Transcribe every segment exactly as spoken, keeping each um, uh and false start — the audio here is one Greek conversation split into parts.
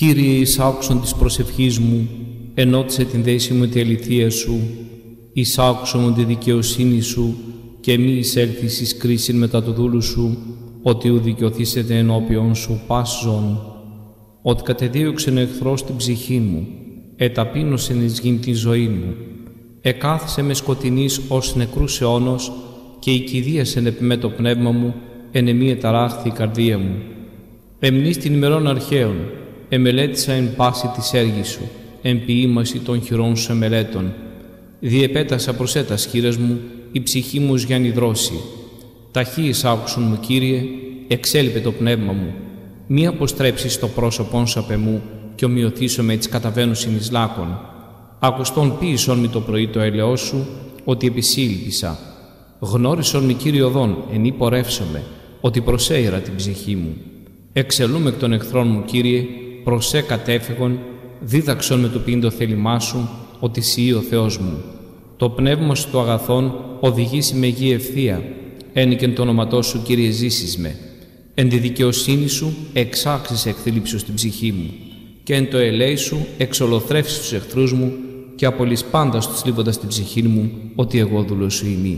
Κύριε, εις άκουσον της προσευχής μου, ενώτισε την δέση μου τη αληθεία σου, εις άκουσον τη δικαιοσύνη σου και μη εισέλθεις εις κρίσιν μετά του δούλου σου, ότι ου δικαιωθήσετε ενώπιον σου πας ζών. Ότι κατεδίωξεν ο εχθρός την ψυχή μου, εταπείνωσεν εις γην τη ζωή μου, εκάθισε με σκοτεινής ως νεκρούς αιώνος και οικηδίασεν επί με το πνεύμα μου, εν εμή εταράχθη η καρδία μου. Εμνείς την ημερών αρχαίων, εμελέτησα εν πάση της έργης σου, εν ποίημαση των χειρών σου εμελέτων. Διεπέτασα προς έτας χείρας μου, η ψυχή μου ως για νηδρώσει. Ταχύης άκουσον μου, Κύριε, εξέλιπε το πνεύμα μου. Μη αποστρέψεις το πρόσωπον σου απ' εμού και ομοιωθήσω με τις καταβαίνουσιν εις λάκων. Ακουστόν ποίησον μη το πρωί το έλεος σου, ότι επισύλληπησα. Γνώρισον μη, Κύριε οδόν, εν υπορεύσομαι, ότι προσέειρα την ψυχή μου. Εξελούμε εκ των εχθρών μου, Κύριε, προσέ κατέφυγον, δίδαξον με το ποιήν το θέλημά σου, ότι Συ ο Θεός μου. Το πνεύμα σου το αγαθόν οδηγήσει με γη ευθεία, ένικεν το όνοματό σου, Κύριε, ζήσεις με. Εν τη δικαιοσύνη σου εξάξεις εκθλίψους την ψυχή μου, και εν το ελέη σου εξολοθρεύσεις τους εχθρούς μου, και απολύς πάντα τους θλίβοντας την ψυχή μου, ότι εγώ δούλος σου ημί.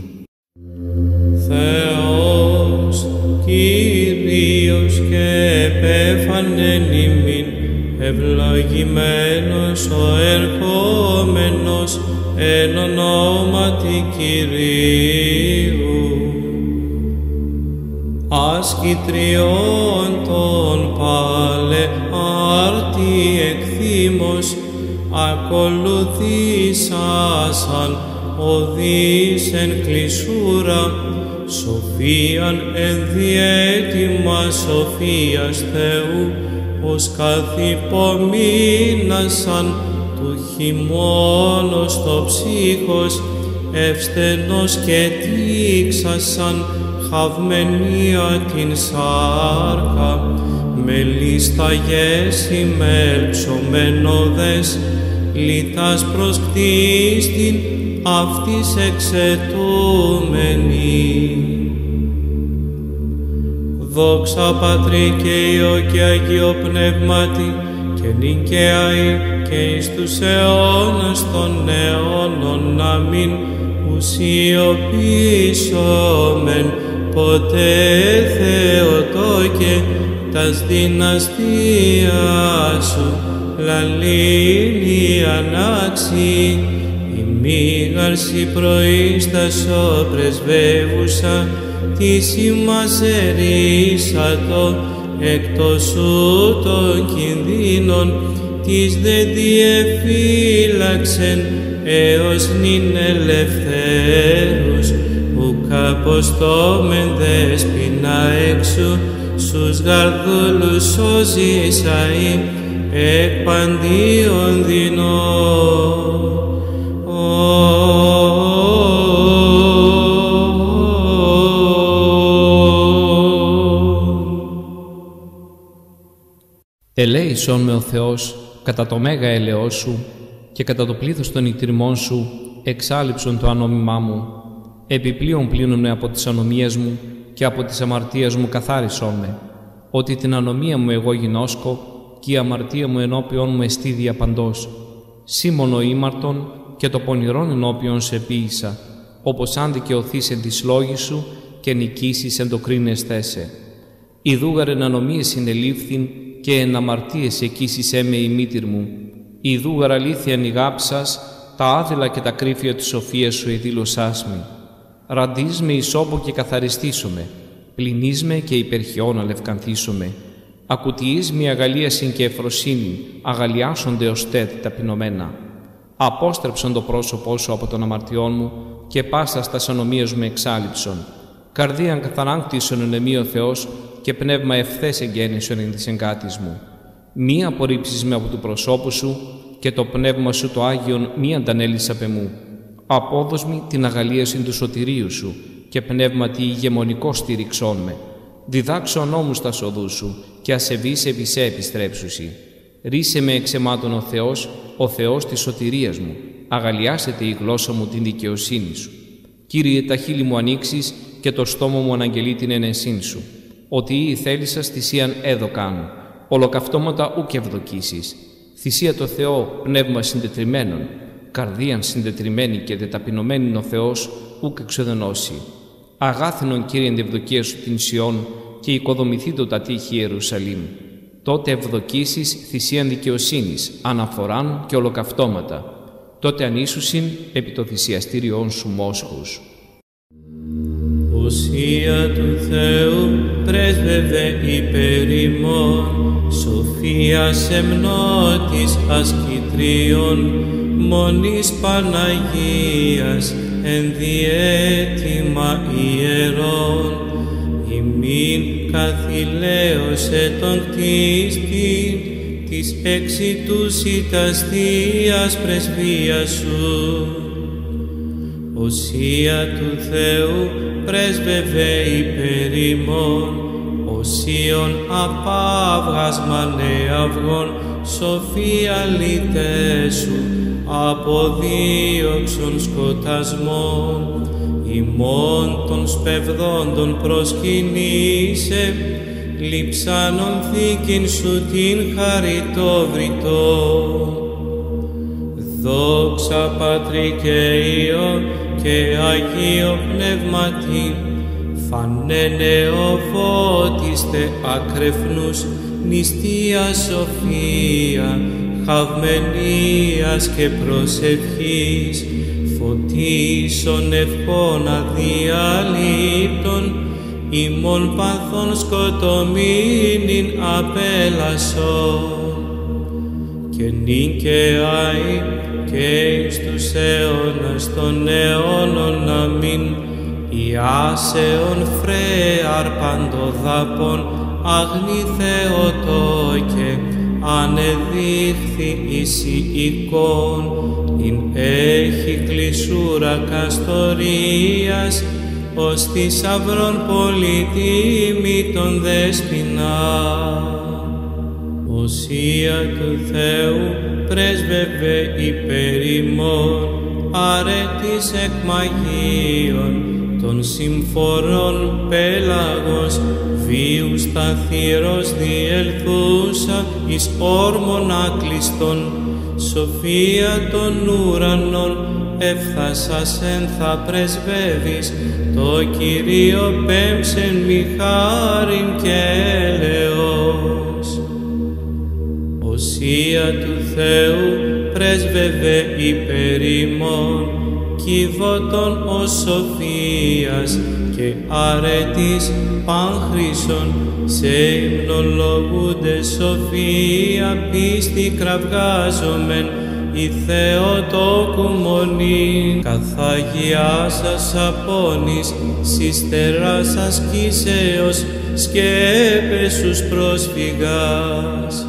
Θεός, Κύριος και επέφανεν ημίν, ευλογημένος ο ερχόμενος εν ονόματι Κυρίου. Ασκητριών των πάλε άρτη εκθήμος, ακολουθήσασαν οδείς εν κλεισούρα, σοφίαν εν διέτοιμα σοφίας Θεού, ως καθυπομείνασαν του χειμώνος το ψύχος, ευστενός και τύξασαν χαυμενία την σάρκα, με λίσταγες ημέλψομενοδες, λιτάς προς κτίστην αυτής εξαιτούμενη. Δόξα Πατρί και Υιό και Αγίο Πνεύματι, και νυν και αεί και εις τους αιώνας των αιώνων. Αμήν. Ουσιοποιήσομεν ποτέ Θεοτόκε, τας δυναστεία σου λαλήνη ανάξι, ημίγαρση προείστασο πρεσβεύουσα, της ημάς ερίσατο εκτός σου των κινδύνων, της δε διεφύλαξεν έως νυν ελευθέρους, ουκ αποστόμεν δέσποινα έξω, στους γαρδούλους σώζεις αεί, εκ παντίον δεινών. Ελέησον με ο Θεός κατά το μέγα έλεος σου και κατά το πλήθος των ηττριμών σου εξάλειψον το ανόμημά μου. Επιπλέον πλύνον με από τις ανομίες μου και από τις αμαρτίες μου καθάρισόν με, ότι την ανομία μου εγώ γινώσκω και η αμαρτία μου ενώπιον μου εστί διαπαντός. Σήμωνο ήμαρτον και το πονηρόν ενώπιον σε ποίησα, όπως αν δικαιωθείς εν της λόγης σου και νικήσεις εν το κρίνες θέσε. Ιδούγαρ εν ανομίες συνελήφθην και εν αμαρτίες εκείσισέ με η μήτηρ μου. Ιδούγαρ αλήθεια νιγάψας, τα άδειλα και τα κρύφια της σοφίας σου εδήλωσάς μη. Ραντείς με ισόπο και καθαριστήσομαι, πλυνείς με και υπερχιών αλευκανθήσομαι. Ακουτιείς με αγαλίασιν και ευφροσύνη, αγαλιάσονται ως τέθη ταπεινωμένα. Απόστρεψον το πρόσωπό σου από των αμαρτιών μου και πάσα στα ανομίας μου εξάλειψον. Καρδίαν καθαράγκτησον εν εμεί ο Θεός και πνεύμα ευθές εγγέννησον εν της εγκάτης μου. Μη απορρίψεις με από του προσώπου σου και το πνεύμα σου το Άγιον μη αντανέλεις απ' εμού. Απόδοσμη την αγαλίαση του σωτηρίου σου και πνεύματι ηγεμονικό στήριξόν με. Διδάξω νόμους τα σοδού σου και ασεβείς επί σε επιστρέψουσι. Ρίσε με εξαιμάτων ο Θεός, ο Θεός της σωτηρίας μου. Αγαλιάσετε η γλώσσα μου την δικαιοσύνη σου. Κύριε, τα χείλη μου ανοίξεις και το στόμα μου αναγγελεί την ενεσύν σου. Ότι η θέλησας θυσίαν έδω κάνω ολοκαυτώματα ούκ ευδοκίσεις, θυσία το Θεό πνεύμα συντετριμένων, καρδίαν συντετριμένη και δεταπεινωμένη ο Θεός ούκ εξοδενώσει. Αγάθινον Κύριε ευδοκία σου την Σιών και οικοδομηθήτω τα τείχη Ιερουσαλήμ. Τότε ευδοκίσεις θυσίαν δικαιοσύνης, αναφοράν και ολοκαυτώματα. Τότε ανήσουσιν επί το θυσιαστήριόν σου μόσχους. Οσία του Θεού πρέσβευε υπέρ ημών, σοφία σεμνότης ασκητρίων, μονής Παναγίας ενδιέτοιμα ιερών, ημίν καθηλαίωσε τον κτίστη της εξιτούσιταστίας πρεσβείας σου. Οσία του Θεού πρέσβευε υπέρ ημών, οσίων απάβγασμα νεαυγών, σοφία λυτέσου αποδίωξον σκοτασμών, ημών των σπευδόντων προσκυνήσε, λειψάνων θήκην σου την χαριτόβριτο. Δόξα Πατρί και Υιό και Αγίο Πνεύματι, φανένε ο φώτιστε ακρεφνούς, νηστεία σοφία, χαυμενίας και προσευχής, φωτίσον ευχών αδιαλείπτων, ημών παθών σκοτωμήνην απέλασον, και νυν και αεί και εις τους αιώνας των αιώνων αμήν. Ιάσεων φρέαρ παντοδάπων, αγνή Θεοτόκε, ανεδείχθη εις η εικόν, ειν έχει κλεισούρα καστορίας, ως θησαυρών πολυτίμη των δέσποινα. Οσία του Θεού πρέσβευε υπέρ ημών, αρέτης εκ μαγείων, των συμφορών πέλαγος, βίου σταθυρός διελθούσα εις όρμων άκλειστον, σοφία των ουρανών, έφθασας εν θα πρεσβεύεις, το Κυρίο πέμψεν μη χάριν και έλεος. Οσία του Θεού πρέσβευε υπέρ ημών, κύβωτον ως σοφίας και αρετής πανχρήσων, σε υμνολογούνται σοφία πίστη κραυγάζομεν, η Θεοτόκου μονή, καθαγιάσας απόνης, συστεράς ασκήσεως, σκέπεσους πρόσφυγας.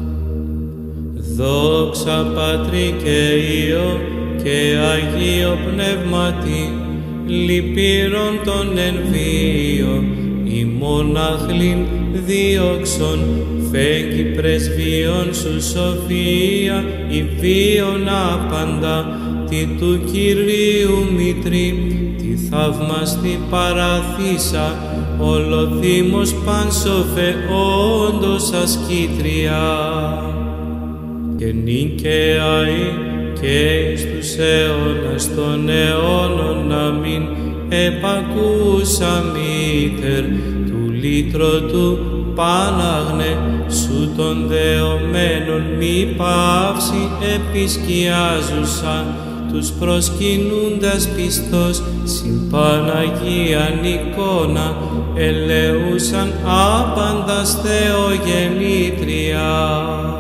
Δόξα Πατρί και Υιό και Αγίο Πνεύματι, λυπήρων των ενβίων, ημών αχλήν δίωξον, φέγγι πρεσβείων σου σοφία, η βίων άπαντα, τη του Κυρίου μητρή, τη θαυμαστή παραθήσα, ολοθύμος πάνσοφε όντως ασκήτρια. Και νυν και αεί και εις τους αιώνας των αιώνων αμήν, επακούσα μήτερ του λύτρωτου Πάναγνε, σου των δεωμένων μη παύση επισκιάζουσα, τους προσκυνούντας πιστός συν Παναγίαν εικόνα, ελεούσαν άπαντας Θεογεννήτρια.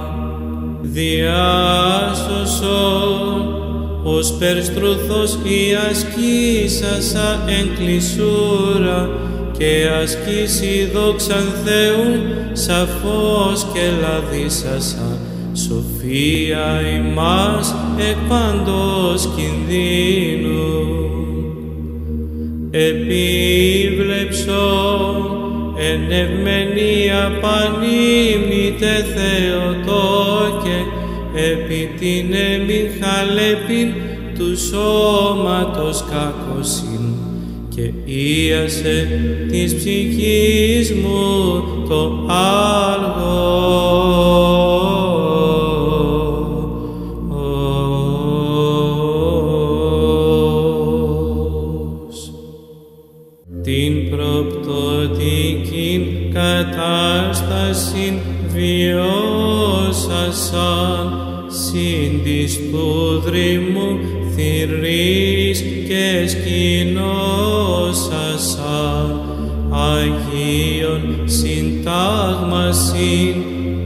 Διάσωσον, ως περστρουθός η ασκήσασα εν κλεισούρα, και ασκήσει δόξαν Θεού σαφώς και λαδίσασα, σοφία ημάς εκ παντός κινδύνου. Επίβλεψον εν ευμενία πανύμνητε Θεοτόκε, επί την εμήν χαλέπιν του σώματος κακοσύν, και ίασε της ψυχής μου το άλγο. θάνασιν βιώσασαν, συν της του δρυμού θηρείς και σκηνώσασαν, Αγίον συντάγμασιν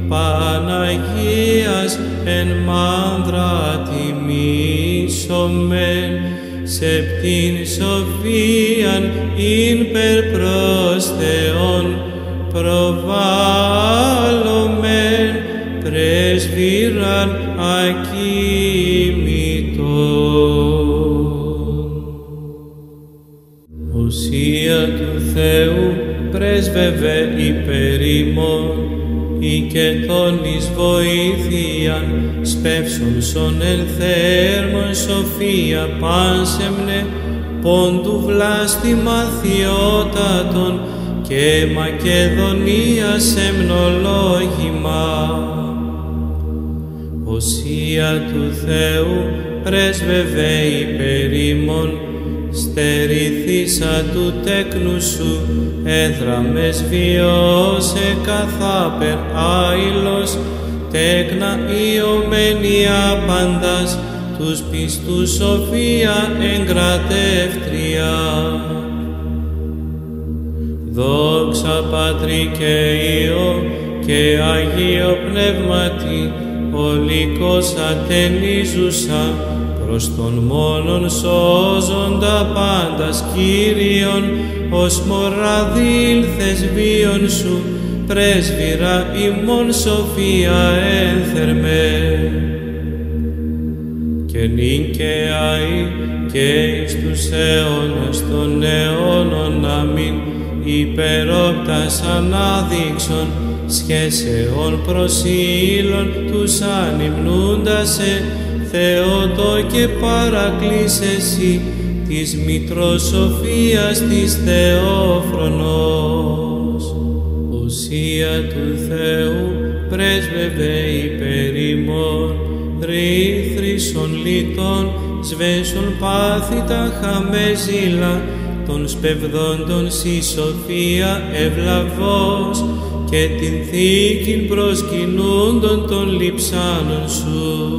Παναγίας εν μάνδρα τιμήσομεν, σεπτήν σοφίαν ειν περ προς Θεόν προβάλλομεν, πρέσβυραν ακοίμητον. Ουσία του Θεού πρέσβευε υπέρ ημών, ή και τον εις βοήθειαν σπεύσον σον ελθέρμον σοφία πάνσεμνε, πόντου βλάστημα θειότατον και Μακεδονίας εμνολόγημα. Οσία του Θεού πρέσβευε υπέρ ημών, στερηθήσα του τέκνου σου, έδραμες βιώσε καθάπερ άειλος, τέκνα ιωμένη άπαντας, τους πιστούς σοφία εγκρατεύτρια. Δόξα Πατρί και Υιό και Αγίο Πνεύματι, ολικός ατενίζουσα, προς τον μόνον σώζοντα πάντας Κύριον, ως μωράδι ήλθες βίον σου, πρέσβυρα ημών σοφία ένθερμε. Και νυν και αεί και εις τους αιώνας των αιώνων αμήν, υπερόπτας ανάδειξον, σχέσεων προσήλων τους ανυμνούντασε, Θεότο και παρακλήσεσι της Μητρός Σοφίας της Θεόφρονος. Ουσία του Θεού πρέσβευε υπέρ ημών, ρήθρησον λιτών, σβέσον πάθητα χαμεζήλα, των σπευδόντων σοι σοφία ευλαβώς, και την θήκην προσκυνούντων των λειψάνων σου.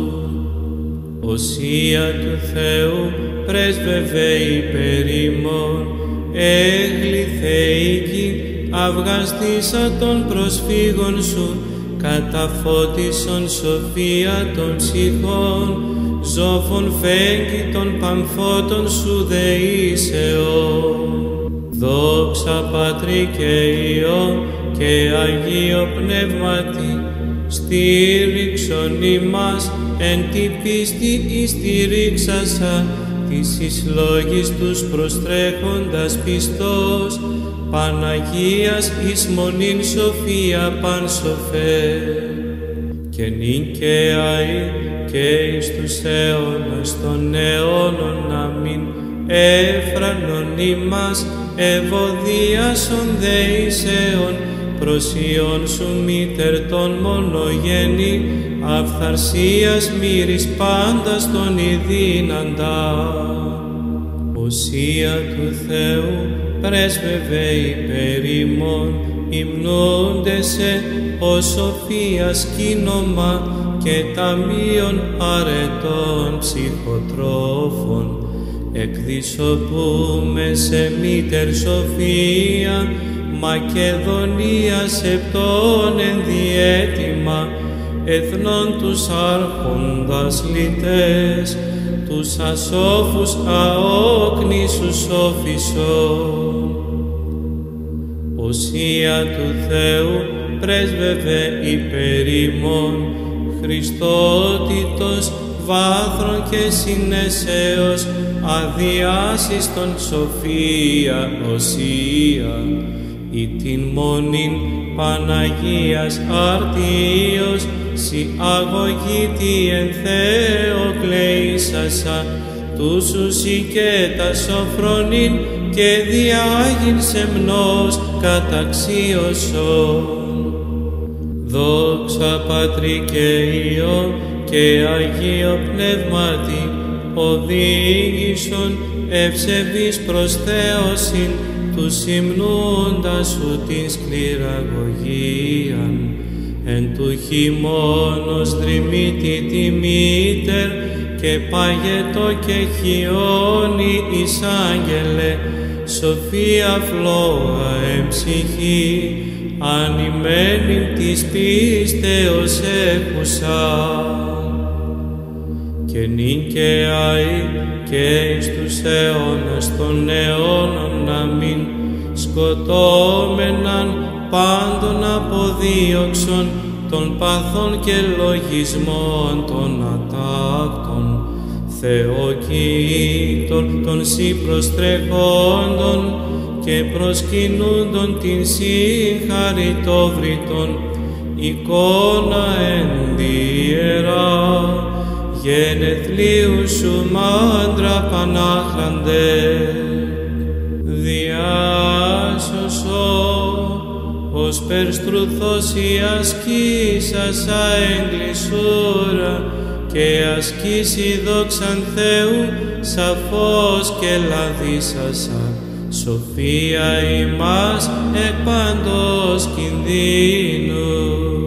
Οσία του Θεού πρέσβευε υπέρ ημών, έγλη θεϊκή, αυγαστήσα των προσφύγων σου, καταφώτισον σοφία των ψυχών, ζώφων φέγγι των παμφώτων σου δεήσεων. Δόξα Πατρί και Υιό και Αγίο Πνεύματι, στήριξον ημάς εν τη πίστη στηρίξασα, της εις λόγης τους προστρέχοντας πιστός, Παναγίας εις μονήν σοφία πανσοφέ. Και νυν και αεί και εις τους αιώνας των αιώνων αμήν, έφρανον ημάς ευωδίασον δεήσεων, προσιών σου μήτερ των μονογέννη, αυθαρσίας μύρης πάντας των ιδίναντα. Οσία του Θεού πρέσβευε υπέρ ημών, υμνούντεσαι ως σοφίας κίνομα και ταμείων αρετών ψυχοτρόφων, εκδισοπούμε σε μήτερ σοφία, Μακεδονία σεπτών ενδιέτοιμα, εθνών τους άρχοντας λυτές, τους ασόφους αόκνησους σοφισών. Οσία του Θεού πρέσβευε υπέρ ημών, Χριστότητος βάθρων και συνέσεως, αδιάσιστον σοφία οσία, ή την μονήν Παναγίας αρτίος, σοι αγωγήτη εν Θεό κλεήσασα, τους ουσί και τα σοφρονήν και διάγειν σεμνός καταξίωσον. Δόξα Πατρί και Υιό και Αγίο Πνεύματι, οδήγησον ευσεβείς προς Θεόσιν του υμνούντα σου την σκληραγωγίαν, εν του χειμώνος δρυμίτη τη μήτερ, και παγετό και χιόνι εις άγγελε, σοφία φλόγα εμψυχή, ανημένη της πίστεως έχουσα. Και νυν και αεί και εις τους αιώνας των αιώνων να μην σκοτώμεναν πάντων αποδίωξον των παθών και λογισμών των ατάκτων, Θεοκοίτων των σοι προστρεχόντων και προσκυνούντων την συγχαρητόβριτον εικόνα εν διερά, γενεθλίου σου μάντρα πανάχραντε. Διάσωσο ως περστρουθός η ασκήσασα εγκλησούρα, και ασκήσει δόξαν Θεού σαφώς και λαδίσασα, σοφία ημάς εκ παντός κινδύνου.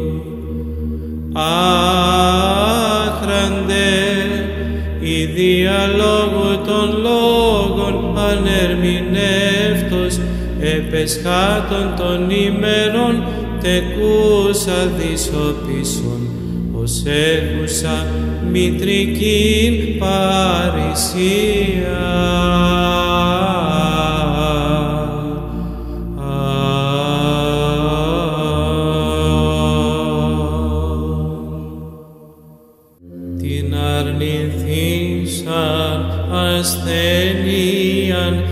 Άχραντε η διαλόγου των λόγων ανερμηνεύτος, επεσχάτων των ημερών τεκούσα δισοπίσων, ως έχουσα μητρικήν παρησία. Την αρνηθήσαν ασθενείαν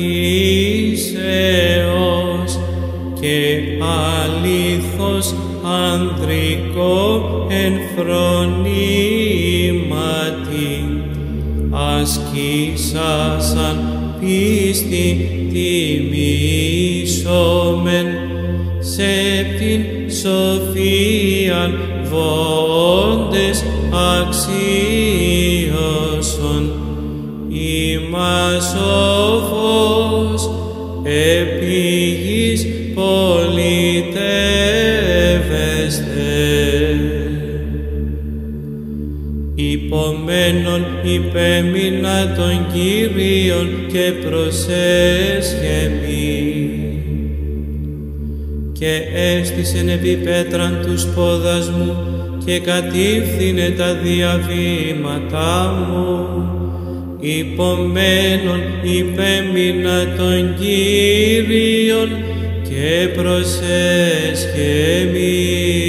φύσεως και αλήθως ανδρικό εν φρονήματι, ασκήσασαν πίστη τιμήσομεν, σε την σοφίαν βόντες αξίωσον, ημάς ο φως επί γης πολιτεύεστε. Υπομένων υπέμεινα των Κύριων και προσέσχεμι, και έστησεν επί πέτραν τους πόδας μου και κατήφθηνε τα διαβήματά μου. Υπομένων υπέμεινα των Κύριων και προσέσχεμι.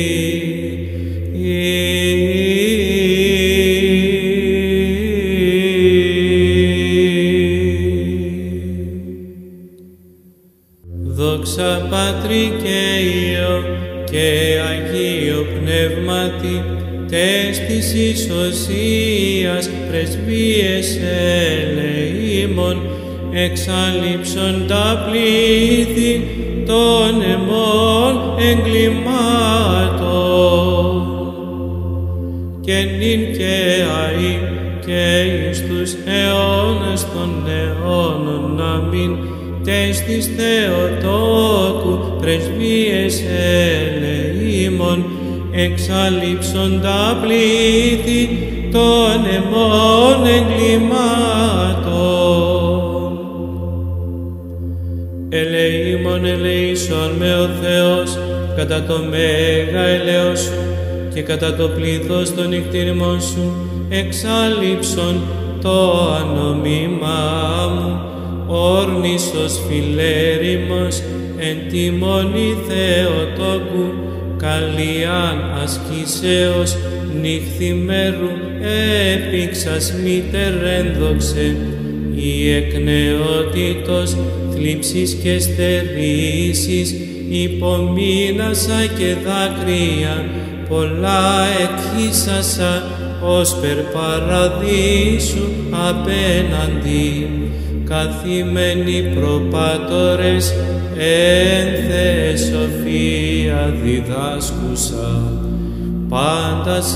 Δόξα Πατρί και Υιό και Αγίο Πνεύματι, τες της ισοσίας πρεσβείες ελεήμων, εξαλείψον τα πλήθη των αιμών εγκλημάτων, και νυν και αεί και εις τους αιώνας των αιώνων αμήν. Τες της Θεοτόκου πρεσβείες ελεήμων, εξαλείψον τα πλήθη των αιμών εγκλημάτων. Ελεήμων ελεήσον με ο Θεός κατά το μέγα ελέος σου και κατά το πλήθος των νυχτήριμων σου, εξαλείψον το ανομίμά μου. Όρνησος φιλέριμος εν τιμώνη Θεοτόκου, καλιάν ασκήσεως νύχθημέρου έπηξας μήτερ ένδοξε, η εκ νεότητος θλίψεις και στερήσεις, υπομείνασα και δάκρυα πολλά εκχύσασα, ως περ παραδείσου απέναντι. Καθημένοι προπάτορες εν Θεέ σοφία διδάσκουσα, πάντας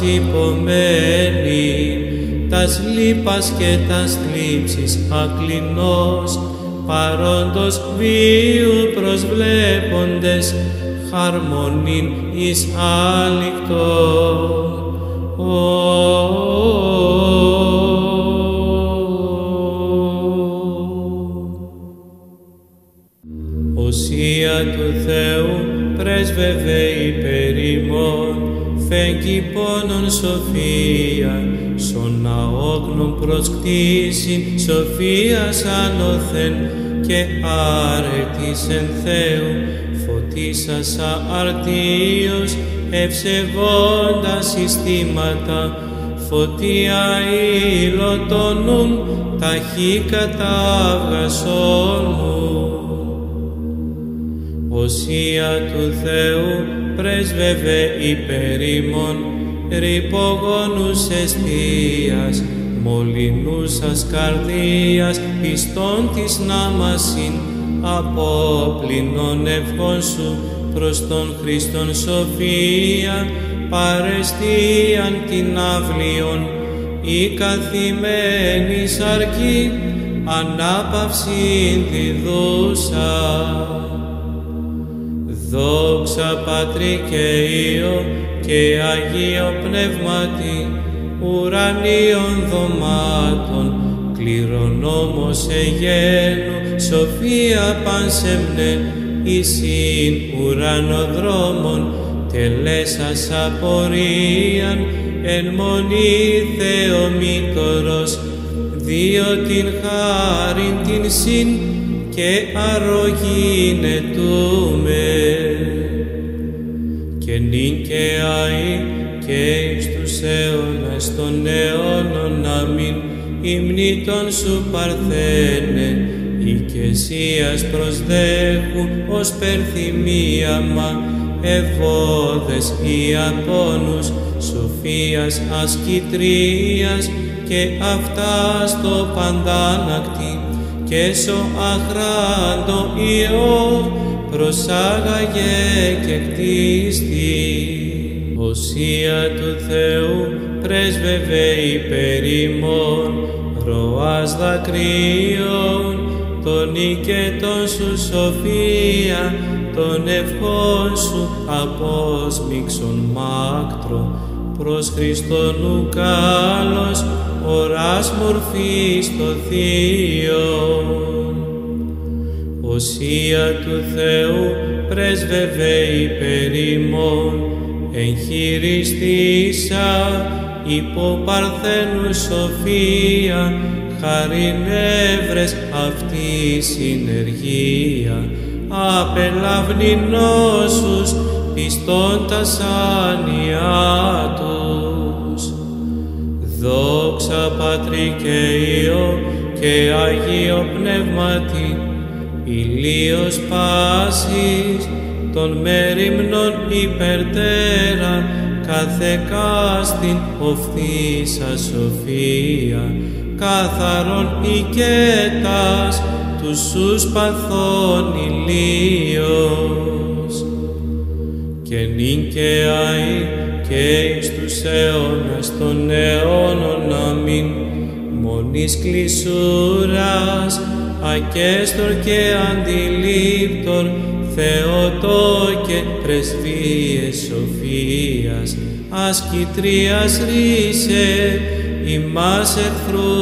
υπομένοι τας λύπας και τας θλίψης ακλινός, παρόντος βίου προσβλέποντες, χαρμονήν εις άλικτο. Οσία του Θεού πρέσβευε υπέρ ημών, φέγγει πόνον σοφία, σον αόγνων προσκτήσιν σοφίας ανώθεν, και άρετης εν Θεού φωτίσασα αρτίος, ευσεβόντα συστήματα, φωτία ήλωτονούν ταχύ κατάβγασόν μου. Οσία του Θεού πρέσβευε υπέρ ημών, ρυπογόνους εστίας, μολυνούσας καρδίας, πιστών της νάμασιν, απόπληνων ευχών σου προς τον Χριστόν σοφία, παρεστίαν την αυλίον, η καθημένη σαρκή, ανάπαυσιν τη δούσα. Δόξα Πατρί και Υιό και Αγίο Πνεύματι, ουρανίων δωμάτων, κληρονόμος εγένου, σοφία πανσεμνέ, εισήν ουρανοδρόμων, τελέσας απορρίαν, εν μονή Θεομήτωρος, δύο την χάριν την συν, και αρρωγήν ετούμε. Και νυν και αεί και εις τους αιώνας των αιώνων, αμήν. Υμνήτων σου Παρθένε, οικεσίας προσδέχου ως περθυμίαμα, ευώδες ή απόνους, σοφίας ασκητρίας, και αυτά στο παντάνακτη, και σο αχράντο Υιό προσάγαγε και κτίστη. Οσία του Θεού πρέσβευε υπέρ ημών, ροάς δακρύων, τον οικετών σου σοφία, τον ευχών σου απόσμιξον μάκτρο, προς Χριστόν ου κάλος, οράς μορφής το Θείον. Οσία του Θεού πρέσβευε υπέρ ημών, εγχειριστήσα υπό Παρθένου σοφία, χαριν έβρες αυτή συνεργία, απελαυνηνώσους πιστών τας άνοιά τους. Δόξα Πατρί και Υιό και Αγίο Πνεύματι, ηλίος πάσης των μέριμνων υπερτέρα, καθεκάστην οφθήσα σοφία, καθαρόν οικέτας τους σους παθών ηλίος. Και νυν και αεί και εις τους αιώνας των αιώνων, αμήν. Μονής κλεισούρας, ακέστορ και αντιλήπτορ, Θεοτό και πρεσβείες σοφίας, ασκητρίας ρίσε, ημάς εχθρού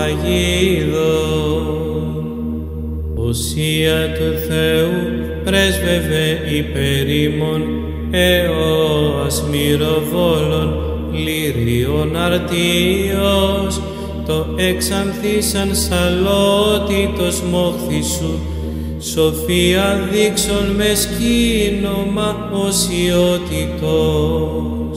παγίδων. Οσία του Θεού πρέσβευε υπέρ ημών, αιώας μυροβόλων, λυρίων αρτίος, το εξανθήσαν σαλότητος μόχθη σου, σοφία δείξον με σκήνομα οσιότητος.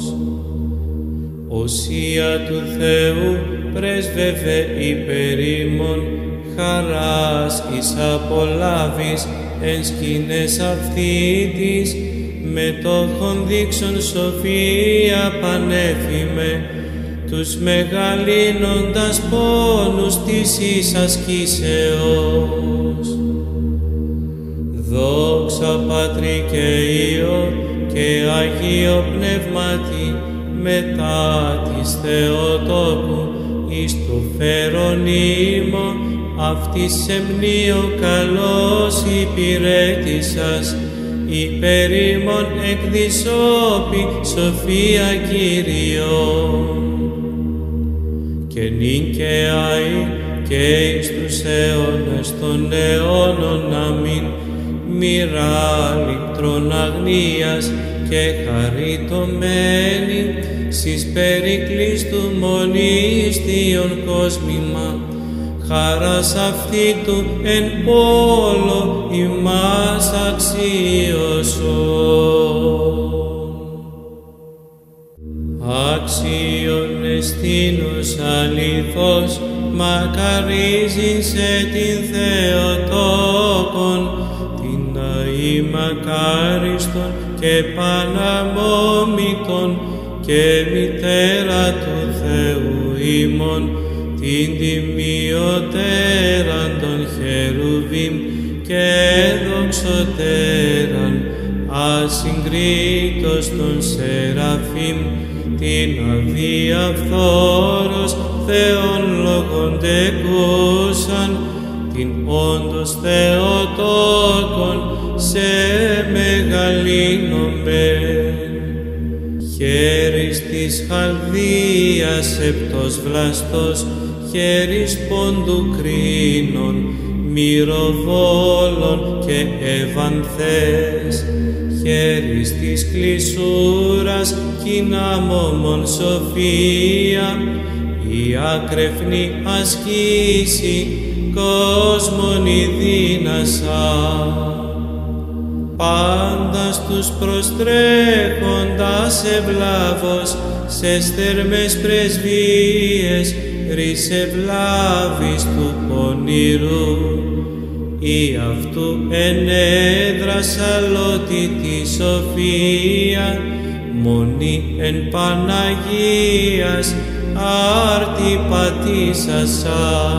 Οσία του Θεού πρέσβευε υπέρ ημών, χαράς εις απολάβεις εν σκηνές αυθήτης, μετόχων δείξον σοφία πανέφημε, τους μεγαλύνοντας πόνους της εις ασκήσεως. Δόξα Πατρί και Υιό και Αγίο Πνεύματι, μετά της Θεοτόκου εις το φερονίμο αυτής σεμνή ο καλός υπηρέτησας, υπέρ ημών εκδισόπη σοφία Κύριον. Και νυν και αεί και εις τους αιώνας των αιώνων αμήν, μοιράληπτρον αγνίας και χαριτωμένη, σεις περικλείς του μονίστιον κόσμημα, χαράς αυτή του εν πόλο ημάς αξίωσον. Άξιον εστίνος αληθώς, μακαρίζειν σε την Θεοτόκον, την αή μακάριστον και παναμόμητον και μητέρα του Θεού ημών, την τιμιωτέραν των χερουβίμ και δοξωτέραν, ασυγκρίτως των σεραφείμ, την αδιαφθόρος Θεόν λογοντεκούσαν, την όντως Θεοτόκον σε μεγαλύνομεν. Χέρις της Χαλδίας επτός βλαστός, χέρις πόντου κρίνων, μυροβόλων και ευανθές, χέρις της κλεισούρας κοινάμωμον σοφία, η άκρεφνη ασκήσει κόσμον η δύνασα. Πάντα στους προστρέχοντας ευλάβος, σε στερμές πρεσβείες, ρης ευλάβης του πονηρού, ή αυτού ενέδρας αλλότητη σοφία, μονή εν Παναγίας άρτη πατήσασα.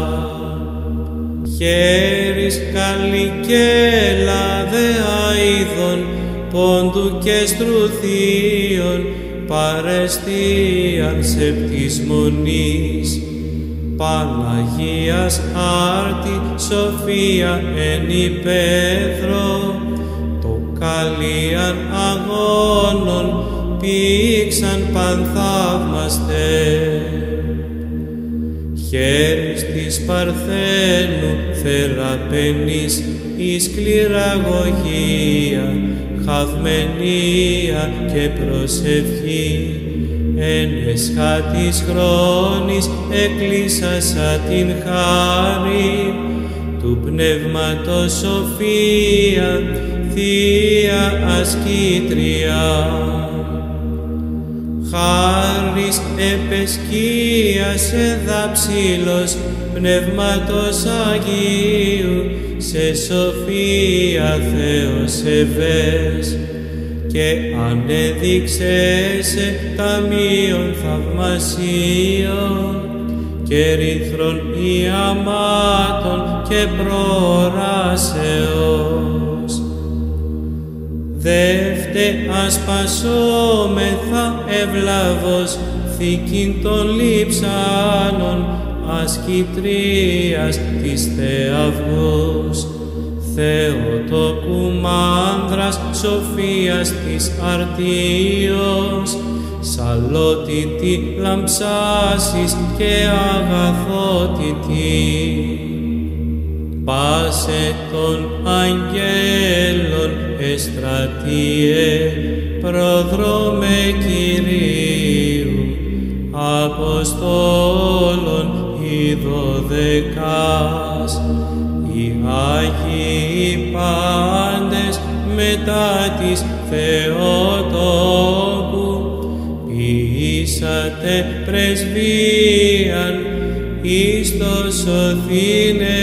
Χέρις καλή και λάδε αηδών, πόντου και στρουθίων, παρεστίαν σεπτής μονής, Παναγίας άρτη σοφία εν υπέθρο, το καλίαν αγώνων πήξαν πανθαύμαστε. Χέρις της Παρθένου θεραπενής η σκληραγωγία, χαυμενία και προσευχή, εν εσχάτης χρόνης εκκλήσασα την χάρη του Πνεύματος σοφία, Θεία ασκήτρια. Χάρις επεσκίασε δαψίλος Πνεύματος Αγίου, σε σοφία Θεός ευές, και ανέδειξε ταμείων θαυμασίων και ρήθρον ιαμάτων και προοράσεως. Δεύτε ασπασόμεθα ευλαβώς θήκην των λείψανων, ασκητρίας της Θεαυγούς, Θεοτόκου μάνδρας σοφίας της αρτίος, σαλότητη λαμψάσης και αγαθότητη. Πάσε των αγγέλων εστρατείε, προδρόμε Κυρίου, Αποστόλων οι δωδεκάς, οι Άγιοι πάντες μετά της Θεοτόκου, ποιήσατε πρεσβείαν εις το σωθήνε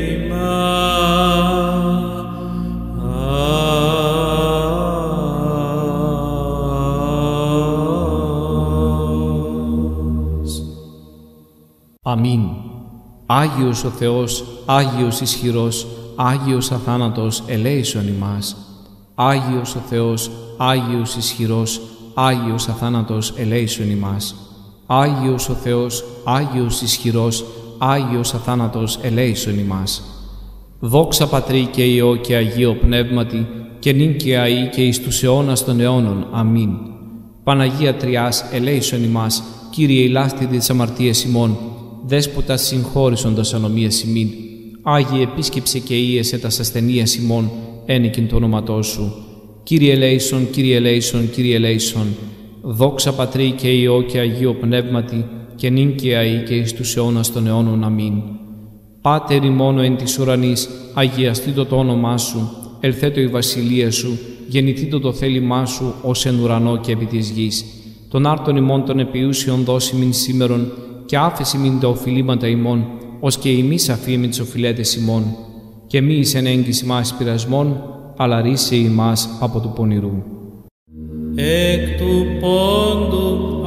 Αμήν. Άγιος ο Θεός, Άγιος ισχυρός, Άγιος αθάνατος, ελέησον ημάς. Άγιος ο Θεός, Άγιος ισχυρός, Άγιος αθάνατος, ελέησον ημάς. Άγιος ο Θεός, Άγιος ισχυρός, Άγιος αθάνατος, ελέησον ημάς. Δόξα Πατρί και Υιό και Αγίο Πνεύματι, και νυν και αεί και εις τους αιώνας των αιώνων. Αμήν. Παναγία Τριάς, ελέησον ημάς. Κύριε ηλάστητη της αμαρτίας ημών, Δέσποτα συγχώρησοντας ανομίας ημίν. Άγιε επίσκεψε και ίεσε τας ασθενείας ημών, ένικην το όνοματό σου. Κύριε ελέησον, Κύριε ελέησον, Κύριε ελέησον. Δόξα Πατρί και Υιό και Αγίο Πνεύματι, και νυν και αεί και εις τους αιώνας των αιώνων. Αμήν. Πάτερ ημών εν της ουρανής, αγιαστήτω το όνομά σου, ελθέτω η βασιλεία σου, γεννηθήτω το θέλημά σου, ως εν ουρανό και επί της γης. Τον άρτον ημών των επιούσιων δώσει μην σήμερον, και άφεση μην τα οφειλήματα ημών, ως και ημείς αφήμην τις οφειλέτες ημών. Και μη εις εν έγκυση μας πειρασμών, αλλά ρίσε ημάς από του πονηρού. Εκ του πόντου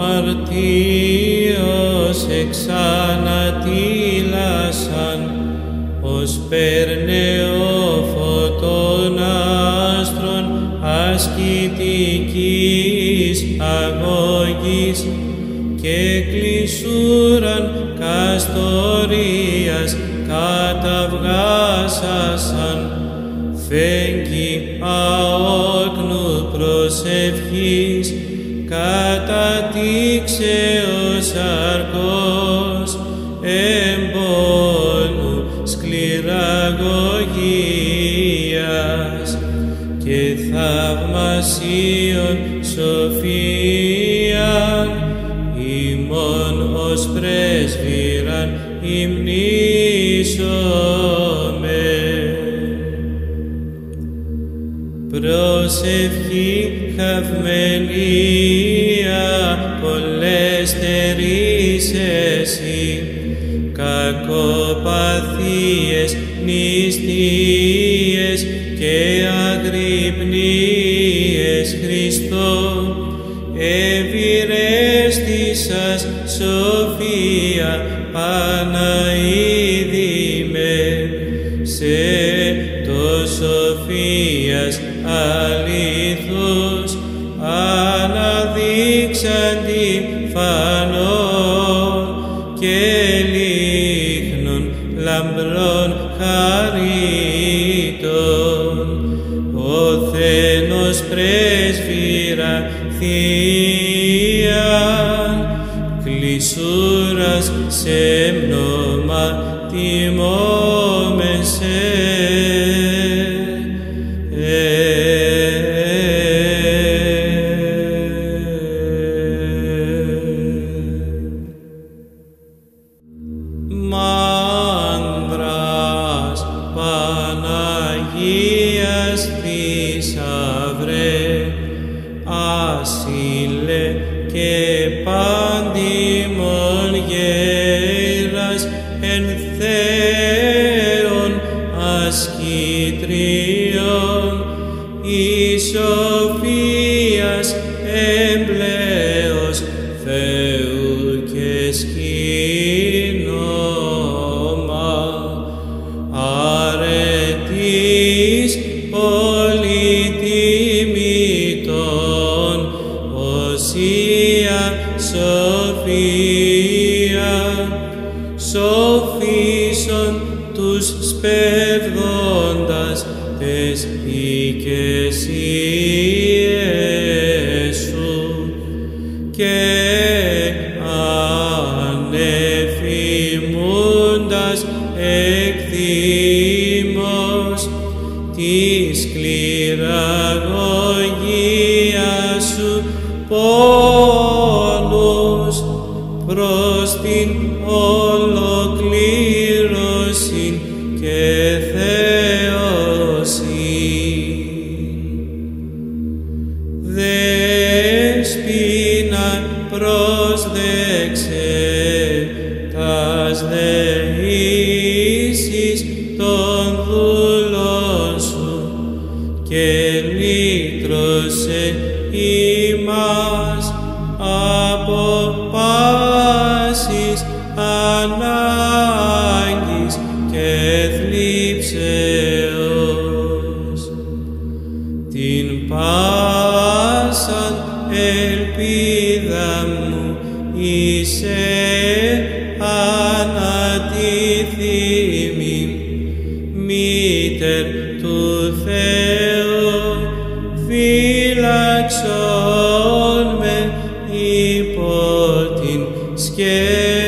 αρτίος εξανατήλασαν, ως πέρνεο φωτών άστρων ασκητικής αγωγής, και κλεισούραν καστορίας καταβγάσασαν, φέγγι αόκνου προσευχής, κατατήξεως αρκός, εμπόνου σκληραγωγίας, και θαυμασίων σοφίαν, ημών ως πρέσβυραν υμνήσομε. Προσευχή χαυμενία, πολλέστερης εσύ, κακοπαθίες, νηστείες και αγρυπνίες Χριστόν, ευηρέστησας σοφία Παναίδημε, σε το σοφίας αλήθως αναδείξαντι φανών και λίχνων λαμπρών χαρίτων, ο θένος πρέσβυρα θείαν, κλεισούρας σε μνώμα τιμόμεσαι. Μάνδρας Παναγίας θησαυρέ, άσυλε και πάντιμον γέρας εν θέον ασκητριών, εις σοφίας εμπλέος Θεού και σκήνωμα, αρετής πολυτιμητών, οσία σοφία, σοφίσον τους σπεύδοντας τες οικεσίες σου, και ανεφημούντας εκδήμος τη σκληραγωγία σου πόνους προς την ολοκλήρωση και θέωση. Δέσποινα πρόσδεξε τας δεήσεις των δούλων σου, και λύτρωσε ημάς από πάσης ανάγκης και θλίψεως. Την πάσαν ελπίδα μου είσαι ανατή μήτερ του Θεού, φύλαξον με υπό την σκέπη